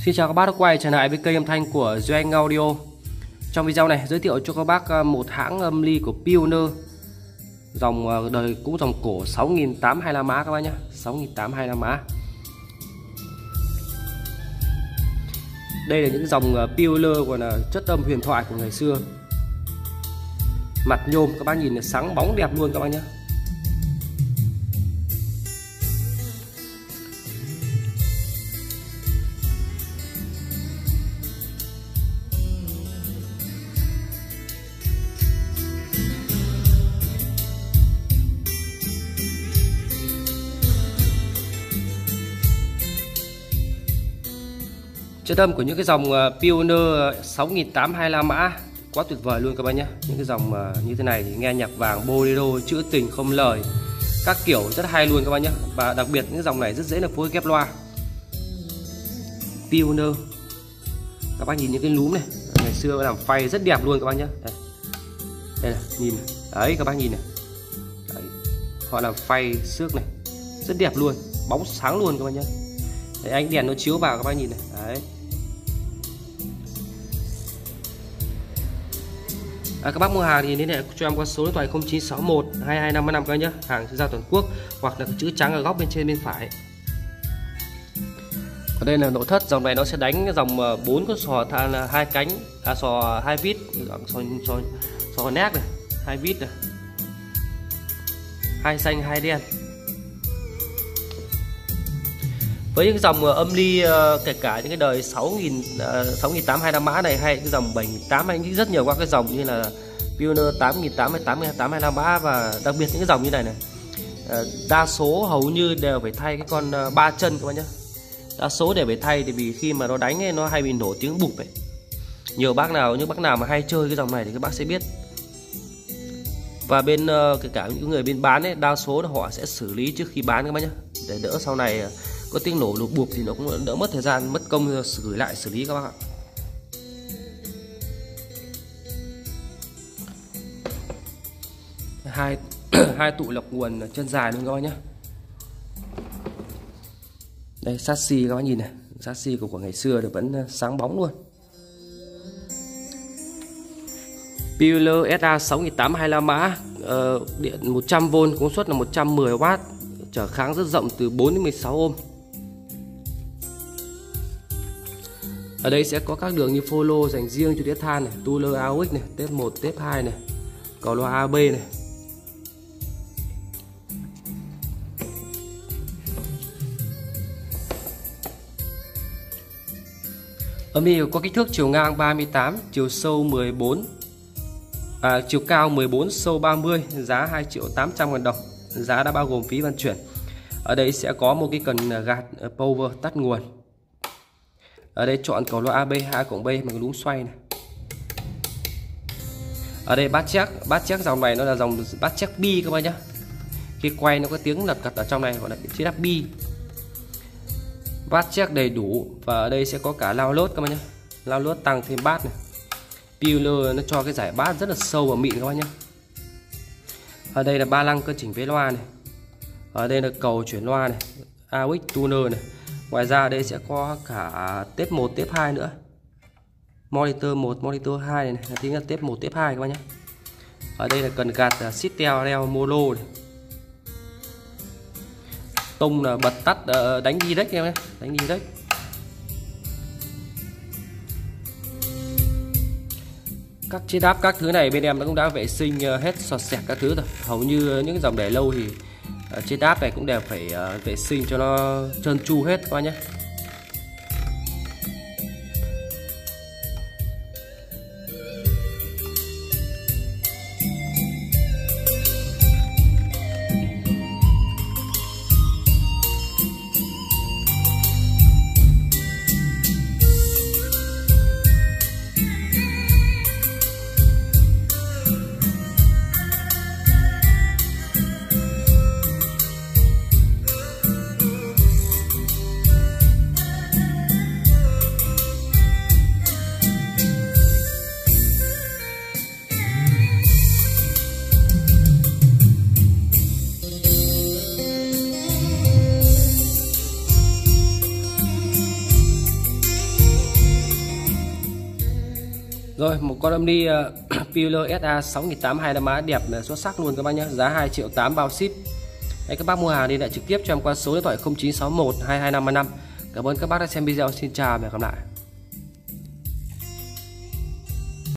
Xin chào các bác đã quay trở lại với kênh âm thanh của Duy Anh Audio. Trong video này giới thiệu cho các bác một hãng âm ly của Pioneer, dòng đời cũ, dòng cổ 6825 mã các bác nhé, 6825 mã. Đây là những dòng Pioneer còn là chất âm huyền thoại của ngày xưa. Mặt nhôm các bác nhìn là sáng bóng đẹp luôn các bác nhé. Chất âm của những cái dòng Pioneer 6825 mã quá tuyệt vời luôn các bác nhé. Những cái dòng như thế này thì nghe nhạc vàng, bolero, trữ tình, không lời, các kiểu rất hay luôn các bác nhé. Và đặc biệt những dòng này rất dễ là phối ghép loa. Pioneer, các bác nhìn những cái núm này, ngày xưa làm phay rất đẹp luôn các bác nhé. Đây này, nhìn này. Đấy các bác nhìn này. Đấy. Họ làm phay xước này, rất đẹp luôn, bóng sáng luôn các bác nhé. Đấy, ánh đèn nó chiếu vào các bác nhìn này. Đấy. Các bác mua hàng thì liên hệ cho em qua số điện thoại 0961 2255 các nhé. Hàng ra toàn quốc hoặc là chữ trắng ở góc bên trên bên phải. Ở đây là nội thất, dòng này nó sẽ đánh dòng 4 con sò than 2 cánh, sò 2 vít, sò nét này, 2 vít này, 2 xanh 2 đen. Với những dòng âm ly kể cả những cái đời 6825 mã này hay cái dòng 7800 hay rất nhiều các cái dòng như là Pioneer 8800, 8825 mã, và đặc biệt những cái dòng như này này, đa số hầu như đều phải thay cái con 3 chân các bác nhé. Đa số đều phải thay thì vì khi mà nó đánh ấy, nó hay bị nổ tiếng bụp ấy. Những bác nào mà hay chơi cái dòng này thì các bác sẽ biết. Và bên kể cả những người bên bán ấy, đa số là họ sẽ xử lý trước khi bán các bác nhé, để đỡ sau này có tiếng nổ lục bụp thì nó cũng đỡ mất thời gian, mất công gửi lại xử lý các bác ạ. Hai tụ lọc nguồn chân dài luôn các bác nhé. Đây chassis các bác nhìn này, chassis của ngày xưa thì vẫn sáng bóng luôn. Pioneer SA 6825 mã, điện 100V, công suất là 110W, trở kháng rất rộng từ 4 đến 16 ohm. Ở đây sẽ có các đường như follow dành riêng cho đĩa than này, tuner AUX này, tép 1, tép 2 này, cầu loa AB này. Âm ly có kích thước chiều ngang 38, chiều sâu 14, chiều cao 14, sâu 30, giá 2.800.000 đồng. Giá đã bao gồm phí vận chuyển. Ở đây sẽ có một cái cần gạt power tắt nguồn. Ở đây chọn cầu loa AB 2.B bằng núm xoay này. Ở đây bát check dòng này nó là dòng bát check bi các bác nhé. Khi quay nó có tiếng lật cật ở trong này gọi là chế đáp bi. Bát check đầy đủ, và ở đây sẽ có cả lao lốt các bác nhé. Lao lốt tăng thêm bát này. Pioneer nó cho cái giải bát rất là sâu và mịn các bác nhé. Ở đây là ba lăng cân chỉnh với loa này. Ở đây là cầu chuyển loa này, AUX tuner này. Ngoài ra đây sẽ có cả tép 1, tép 2 nữa. Monitor 1, monitor 2 này, là tính là tép 1, tép 2 các bác nhé. Ở đây là cần gạt Sitel Reo Mono này. Tông là bật tắt đánh direct em nhé, đánh direct. Các chế đáp các thứ này bên em nó cũng đã vệ sinh hết sọt sẹt các thứ rồi. Hầu như những dòng để lâu thì chế đáp này cũng đều phải vệ sinh cho nó trơn tru hết các bác nhé. Rồi, một con âm ly Pioneer SA 6800 mã đẹp là xuất sắc luôn các bác nhé. Giá 2,8 triệu bao ship. Đấy, các bác mua hàng đi lại trực tiếp cho em qua số điện thoại 0961 22535. Cảm ơn các bác đã xem video. Xin chào và hẹn gặp lại.